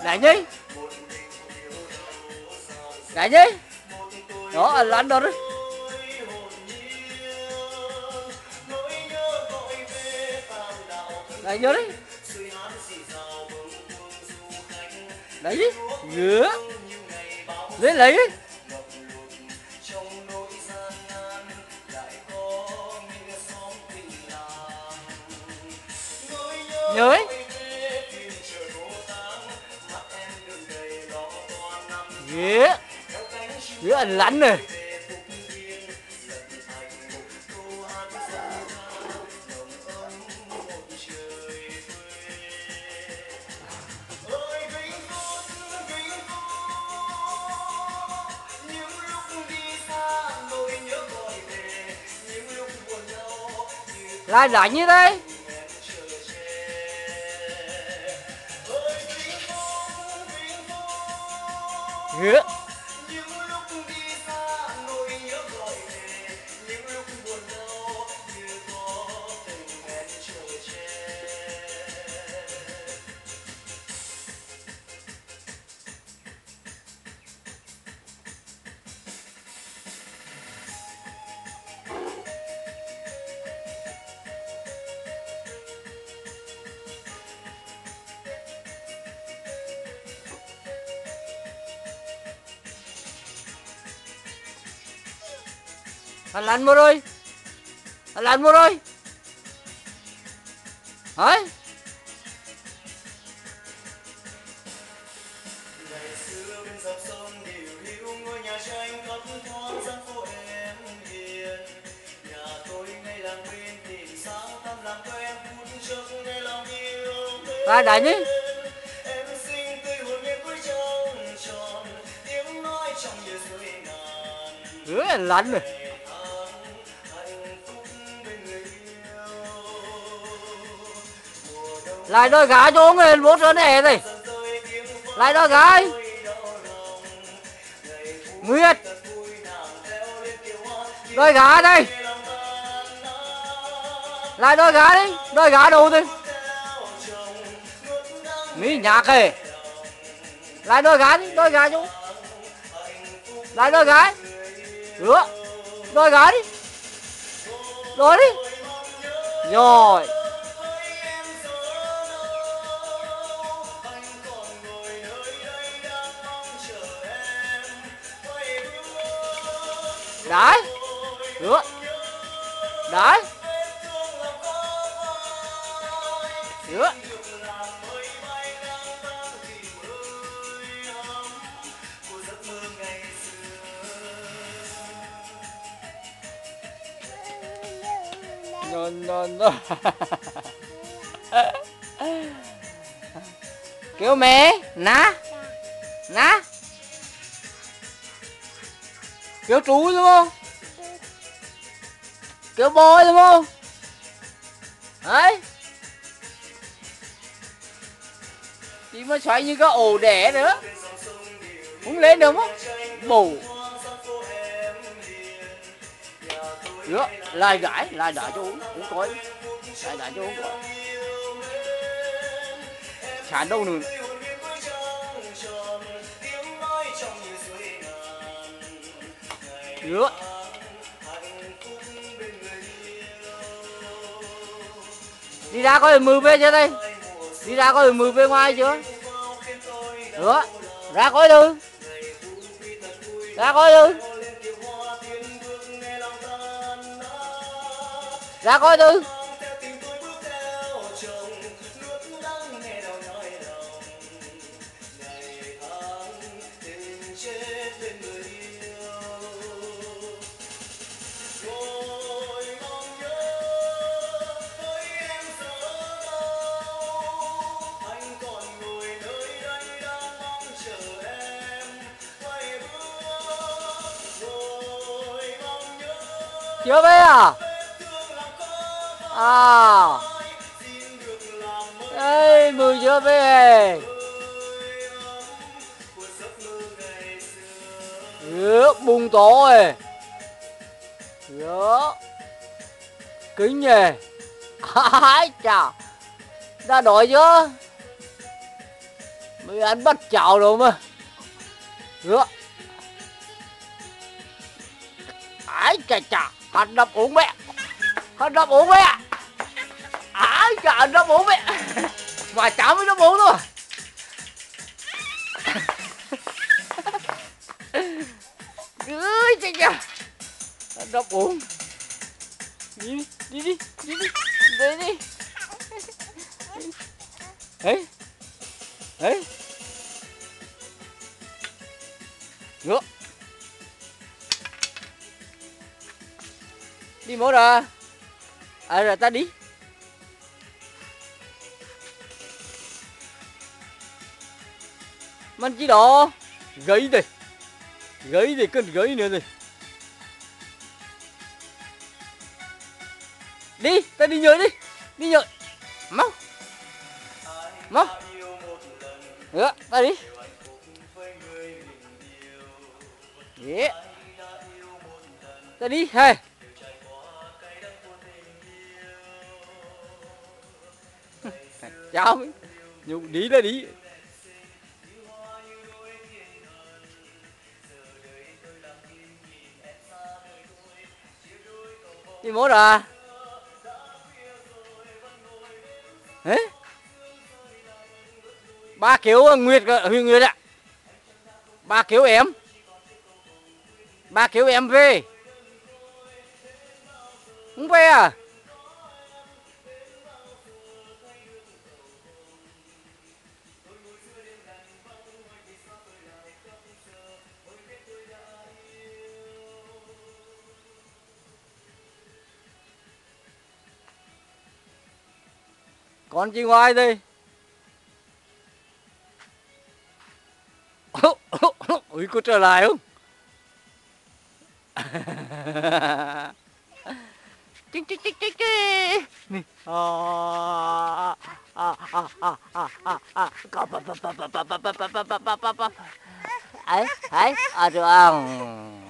Đánh đi. Đánh đi. Đó, lăn đó đấy. Đánh vô đi. Đánh đi. Ngứa. Lên lấy đi. Nhớ ấy. Ghế. Ghế ăn lắn này. Lại đánh như đây. Ghế. Hắn lăn vô rồi. Hắn lăn vô rồi. Đấy. Ra đánh đi. Lăn rồi. Lại đôi gái cho ông lên bố sơn này rồi. Lại đôi gái. Nguyệt. Đôi gái đây. Lại đôi gái đi. Đôi gái đâu đi. Mỹ nhạc kìa. Lại đôi gái đi. Đôi gái chú. Lại đôi gái. Được. Đôi gái đi. Đôi đi. Rồi. Đấy. Được. Đấy. Được. No. Kêu mẹ. Ná. Ná. Kêu chú đúng không? Kêu bôi đúng không? Đấy. Chị mà xoay như cái ổ đẻ nữa. Không lên được không? Bù. Được. Lại gãi cho uống coi. Lại gãi cho uống coi. Chán đâu nữa. Được. Đi ra coi mừ về chưa đây. Đi ra coi mừ về ngoài chưa. Được. Ra coi đi. Ra coi đi. Ra coi đi. Chưa về à? À. Ê, mười chưa về. Được, bùng tổ rồi. Được. Kính nhỉ. Ai chà. Đã đói chưa? Mới ăn bắt chảo đâu mà. Rửa. Ái chà chà, hắn đập uống mẹ. Hắn đập uống mẹ. Ái chà, hắn đập uống mẹ. Mà chả mới đập uống thôi. Ơi chà chà. Hắn đập uống. Đi đi, đi đi, đi đi. Đi đi. Ấy. Ấy. Rửa. Đi mau ra. À rồi ta đi. Mình chỉ đó. Gấy đây. Gấy đây, cơn gấy nữa rồi. Đi, ta đi nhờ đi. Đi nhờ. Mau. Mau. Rửa, ta đi. Yeah. Ta đi, hey. Chào. Nhưng đi là đi. Đi mốt à. Hế. Ba kêu Nguyệt, Huyền Nguyệt ạ. Ba kêu em. Ba kêu em về. Không về à? Con chị ngoài đây. Ui, có trở lại không? Chích chích chích chích chích. Nè. Ấy, ấy, à được không?